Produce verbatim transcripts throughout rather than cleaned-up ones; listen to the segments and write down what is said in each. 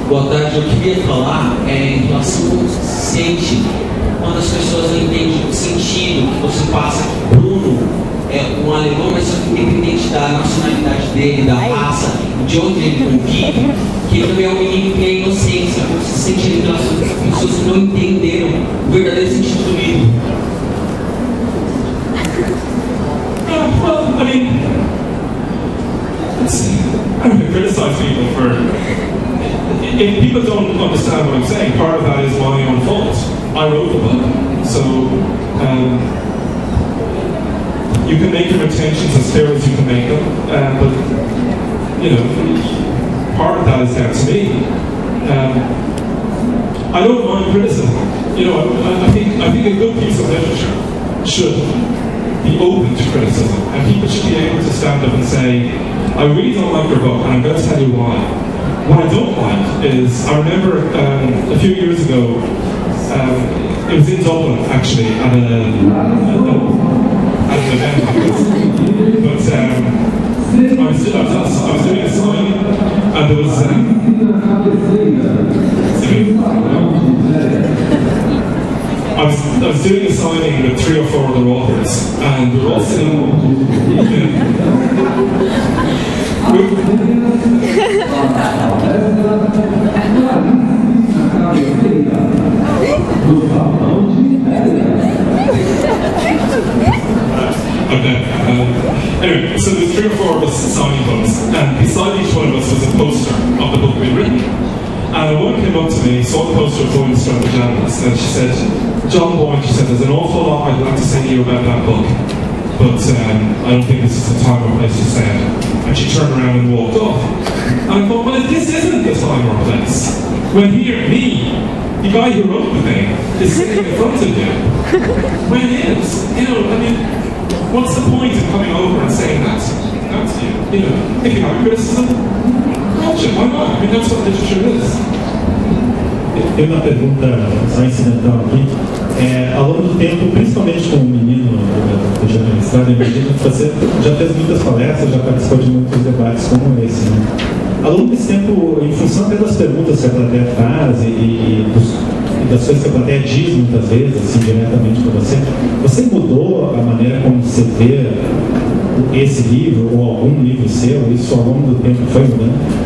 Boa tarde, eu queria falar é, em relação ao que se sente quando as pessoas não entendem o sentido que você passa que Bruno é um alemão, mas só que independente da nacionalidade dele, da raça, de onde ele convive, que ele também é um menino que tem inocência, como se sente em relação às pessoas que não entenderam o verdadeiro sentido do livro. Uh, well, I mean, it's, I don't criticize people for. If people don't understand what I'm saying, part of that is my own fault. I wrote the book, so um, you can make your intentions as clear as you can make them, uh, but you know, part of that is down to me. Um, I don't mind criticism. You know, I, I think I think a good piece of literature should be open to criticism, and people should be able to stand up and say, I really don't like your book, and I'm going to tell you why. What I don't like is, I remember um, a few years ago, um, it was in Dublin actually, at, a, at, a, at an event, but um, I, was, I, was, I was doing a signing, and there was um, I was, I was doing a signing with three or four other authors, and we were all sitting. Okay. Um, anyway, so there's three or four of us signing books, and beside each one of us was a poster of the book we'd written. And a woman came up to me, saw the poster of Boyne Stratajanus, and she said, John Boyne, she said, there's an awful lot I'd like to say to you about that book, but um, I don't think this is the time or place to say it. And she turned around and walked off. And I thought, well, if this isn't the time or place, when here, me, the guy who wrote the thing, is sitting in front of you, when is, you know, I mean, what's the point of coming over and saying that? That's you, you know, if you have criticism, why not? I mean, that's what literature is. Tem uma pergunta só incidental aqui. É, ao longo do tempo, principalmente como menino do Jovem Mestrado, imagino que você já fez muitas palestras, já participou de muitos debates como esse, né? Ao longo desse tempo, em função até das perguntas que a plateia faz e, e, dos, e das coisas que a plateia diz muitas vezes, assim, diretamente para você, você mudou a maneira como você vê esse livro ou algum livro seu? Isso ao longo do tempo foi mudando?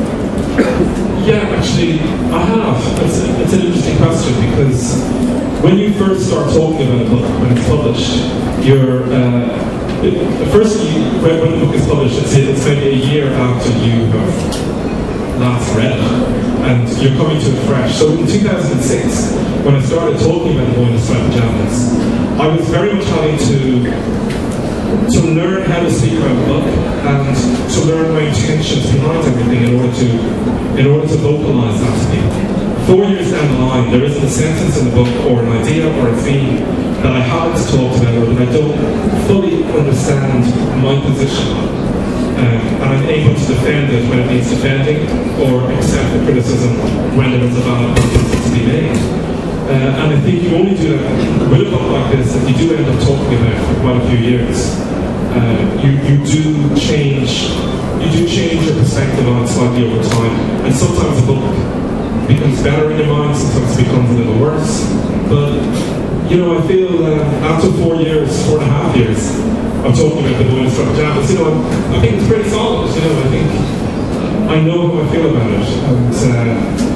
Yeah, actually, I have. It's, a, it's an interesting question, because when you first start talking about a book, when it's published, you're, uh, it, first you, when, when the book is published, it's, it's maybe a year after you have last read it, and you're coming to it fresh. So in two thousand six, when I started talking about the Boyne Stratajanus, I was very much having to to learn how to speak about the book and to learn my intentions behind everything in order to in order to vocalize that to people. Four years down the line, there isn't a sentence in the book or an idea or a theme that I haven't talked about or that I don't fully understand my position on. Um, and I'm able to defend it when it needs defending or accept the criticism when there is a valid purpose to be made. Uh, and I think you only do that with a book like this that you do end up talking about for quite a few years. Uh, you, you do change you do change your perspective on it slightly over time, and sometimes a book becomes better in your mind, sometimes it becomes a little worse. But you know, I feel uh, after four years, four and a half years of talking about the Boyne Stratajanus, you know, I, I think it's pretty solid. You know, I think I know how I feel about it. And, uh,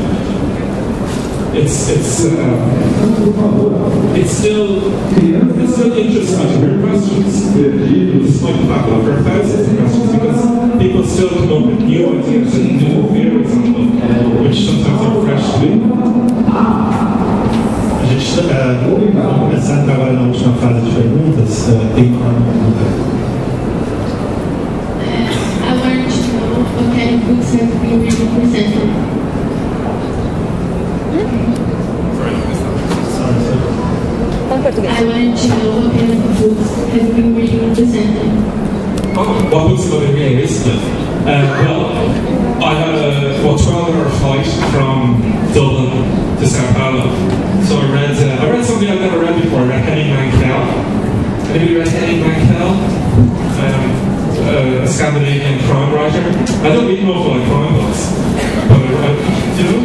It's it's uh, it's still it's still interesting to hear questions, despite the fact that I've heard thousands of questions, because people still come up with new ideas and new theories on the book, which sometimes are fresh to me. A gente está uh, começando agora na última fase de perguntas. Uh, tem uma pergunta. I learned to know what kind of books have been really presented. I wanted to know what kind of books have been reading recently. Oh, what books have I been reading recently? Uh, well, I had a what, twelve hour flight from Dublin to Sao Paulo. So I read uh, I read something I've never read before. I read Henning Mankell. Anybody read Henning Mankell? Um, uh, a Scandinavian crime writer. I don't read an awful lot of crime books, but I read, you know.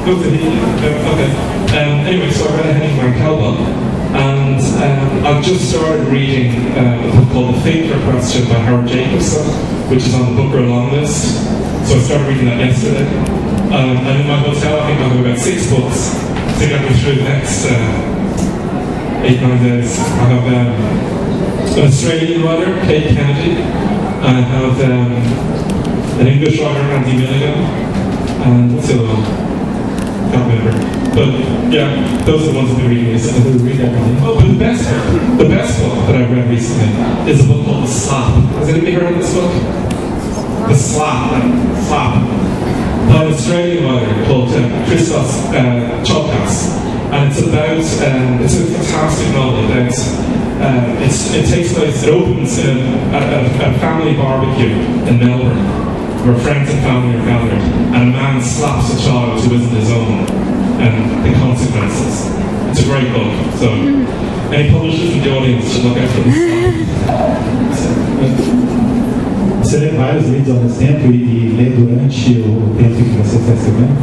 Go to the, uh, okay. Um, anyway, so I read a Henning Mankell book, and um, I've just started reading uh, a book called The Faker Question by Howard Jacobson, which is on the Booker long list. So I started reading that yesterday. Um, and in my hotel, I think I have about six books to get me through the next uh, eight, nine days. I have um, an Australian writer, Kate Kennedy. I have um, an English writer, Andy Milligan. And what's the other one? Can't remember. But yeah, those are the ones I've been reading recently. I read everything. Oh, but the best book, the best book that I've read recently is a book called The Slap. Has anybody heard of this book? The Slap, like Slap. By an Australian writer called uh, Christos uh, Tsiolkas. And it's about, um, it's a fantastic novel about, uh, it's, it takes place, it opens in a, a, a family barbecue in Melbourne, where friends and family are gathered, and a man slaps a child who isn't his own, and the consequences. It's a great book, so any publishers in the audience should look out for this. Você lê vários livros ao mesmo tempo e, e lê durante o tempo que você está escrevendo?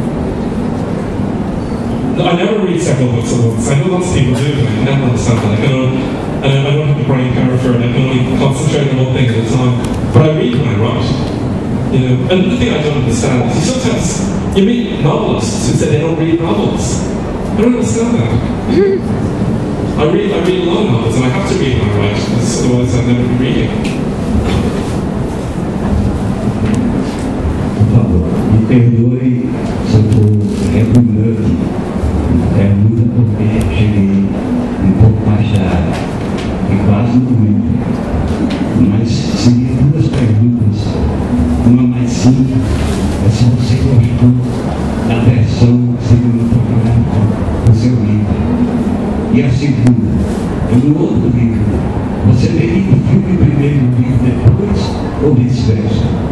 No, I never read several books at once. I know lots of people do, but I never understand that. I don't, and I don't have the brain power for it. I can only concentrate on one thing at a time. But I read when I write. You know, and the thing I don't understand is sometimes you meet novelists who say they don't read novels. I don't understand that. I read, I read a lot of novels, and I have to read when I write, because otherwise I'd never be reading. Me perdoe se eu estou rebulando, é muda porque cheguei um pouco mais tarde e quase no momento. Mas segui duas perguntas. Uma mais simples, é se você gostou da versão cinematográfica do seu livro. E a segunda, no outro livro, você teria o filme primeiro e o livro depois ou vice-versa?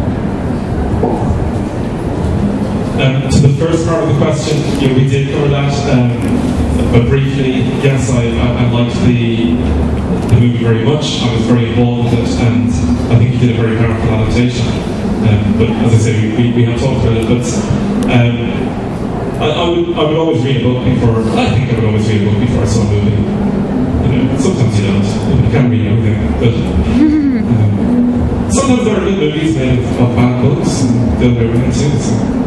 Um, to the first part of the question, yeah, we did cover that, um, but briefly, yes, I, I, I liked the, the movie very much. I was very involved with it, and I think you did a very powerful adaptation. Um, but as I say, we, we have talked about it, but um, I, I, would, I would always read a book before, I think I would always read a book before I saw a movie. You know, sometimes you don't, you can't read everything, but um, sometimes there are good movies made of, of bad books, and the other way too, so.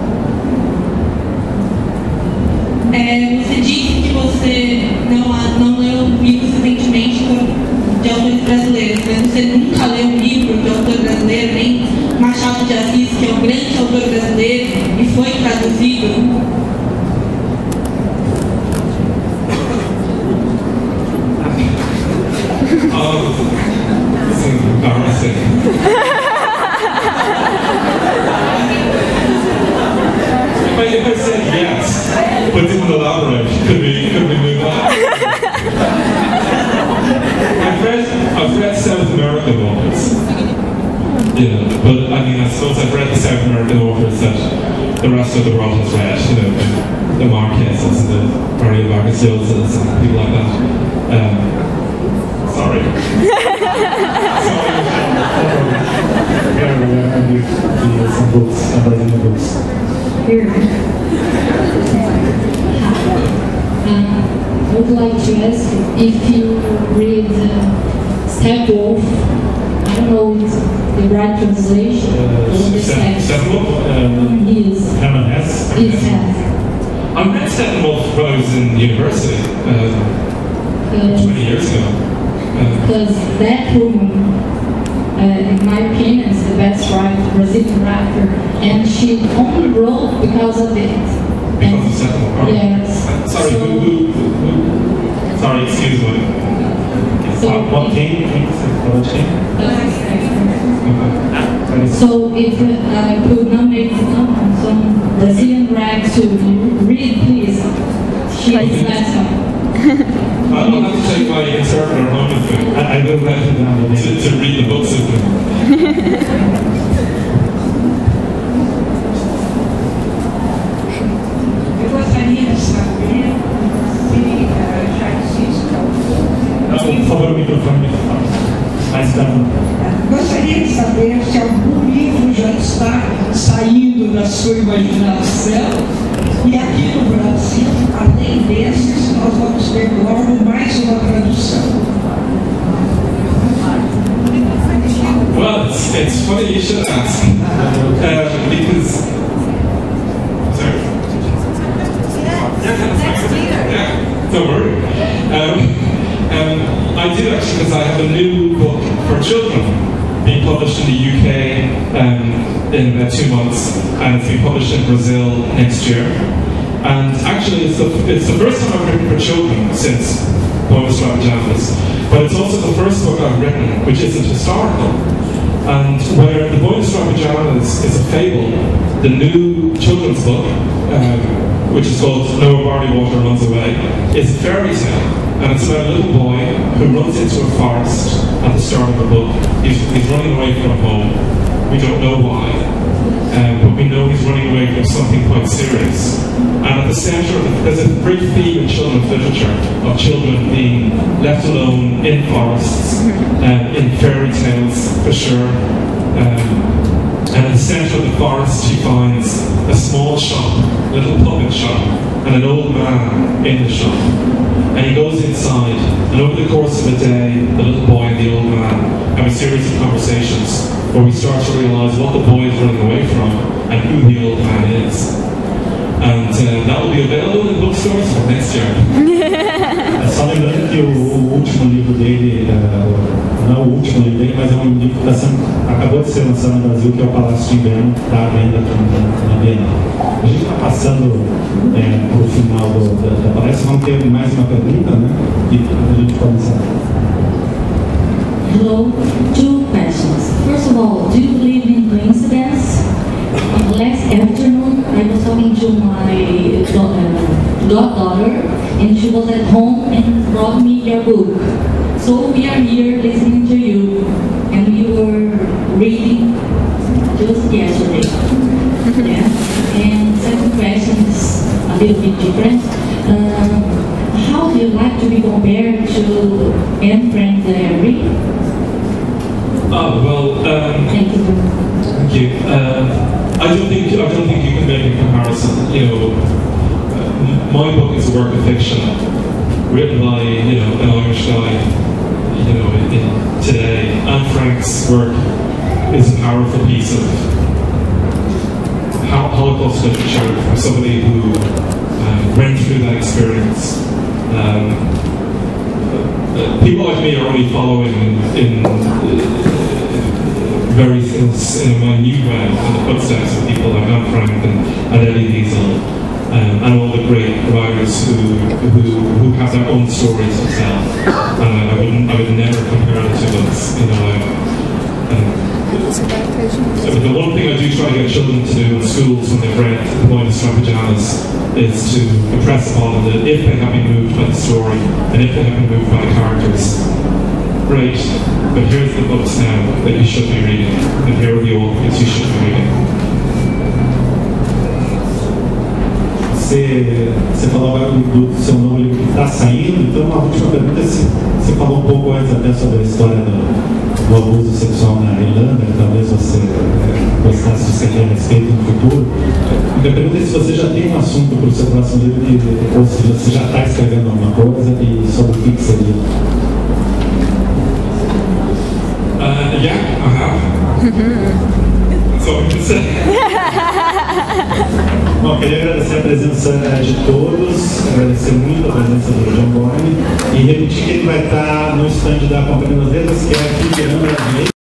É, você disse que você não, não leu livros recentemente de autores brasileiros, né? Você nunca leu um livro de autor brasileiro, nem Machado de Assis, que é um grande autor brasileiro e foi traduzido. Oh, this is embarrassing. If I said yes, but didn't elaborate, could we, could we move on? I've read, I've read South American authors, you know, but I mean, I suppose I've read the South American authors that the rest of the world has read, you know, the, the Marquesas and the Mario Vargas Llosas and people like that. Um, sorry. Sorry. Some books, some Brazilian books. Here. Um, I would like to ask if you read uh, Steppenwolf. I don't know if the right translation. Uh, Steppenwolf? Um, yes. Herman Hesse? Yes, Hesse. I read Steppenwolf when I was in university, uh, uh, twenty years ago. Uh, because that woman, Uh, in my opinion, is the best writer, Brazilian writer, and she only wrote because of it. Because of Steppenwolf? Yes. Uh, sorry, so, who, who, who? Sorry, excuse me. So, uh, what came? What came? Okay. So if uh, I could nominate someone, some Brazilian writer to read, please. She is last one. I'll have to take my interpreter home with me. I, I will have to, to read the books with them. Eu gostaria de saber se já existe Por favor, o microfone. Mais calma. Gostaria de saber se algum livro já está saindo da sua imaginação E aqui no Brasil, além desses, nós vamos ter logo mais uma tradução. Well, it's, it's funny you should ask, um, because, sorry, yeah, don't worry. Um, um, I did actually, because I have a new book for children being published in the U K um, in about two months, and it's being published in Brazil next year. And actually, it's the, it's the first time I've written for children since Boy in the Striped Pajamas, but it's also the first book I've written which isn't historical. And where The Boy in the Striped Pajamas is a fable, the new children's book, um, which is called Noah Barleywater Runs Away, is a fairy tale. And it's about a little boy who runs into a forest at the start of the book. He's, he's running away from home. We don't know why, um, but we know he's running away from something quite serious. And at the centre of it, there's a great theme in children's literature of children being left alone in forests, um, in fairy tales for sure. Um, and at the centre of the forest he finds a small shop, a little puppet shop, and an old man in the shop. And he goes inside, and over the course of a day, the little boy and the old man have a series of conversations where we start to realise what the boy is running away from and who the old man is. And uh, that will be available in bookstores for next year. Só lembrando que o, o último livro dele, uh, não é o último livro dele, mas é um livro que tá sendo, acabou de ser lançado no Brasil, que é o Palácio de Inverno, que está à venda na, na Bienal. A gente está passando é, para o final do, da, da palestra, vamos ter mais uma pergunta, né? E a gente começar. Hello, two questions. First of all, do you believe in coincidence? Uh, last afternoon, I was talking to my uh, goddaughter, and she was at home and brought me your book. So we are here listening to you, and we were reading just yesterday. Yeah. And second question is a little bit different. Uh, how do you like to be compared to Anne Frank Diary? Oh well. Um, Thank you. Thank you. Uh, I don't think I don't think you can make a comparison. You know, uh, my book is a work of fiction written by you know an Irish guy. You know, in, in today, Anne Frank's work is a powerful piece of Holocaust literature from somebody who uh, went through that experience. Um, uh, people like me are only following in. in uh, very in a minute way in the footsteps of people like Anne Frank and, and Elie Wiesel um, and all the great writers who, who who have their own stories to tell. And I, I would I would never compare the two of us. You know, I, um, so the one thing I do try to get children to do in schools when they've read The Boy in the Striped Pajamas is to impress upon them that if they have been moved by the story and if they have been moved by the characters, great, but here's the books now that you should be reading, and here are the old books you should be reading. Você, você falou agora do, do seu novo livro que está saindo, então uma última pergunta, se você falou um pouco antes até sobre a história do, do abuso sexual na Irlanda, que talvez você é, gostasse de escrever a respeito no futuro. A pergunta é se você já tem um assunto para o seu próximo livro, que, ou se você já está escrevendo alguma coisa e sobre o que, que seria. Uh, yeah, I have. That's all I can say. Bom, queria agradecer a presença de todos, agradecer muito a presença do John Boyne e repetir que ele vai estar no stand da Companhia das Letras, que é aqui virando a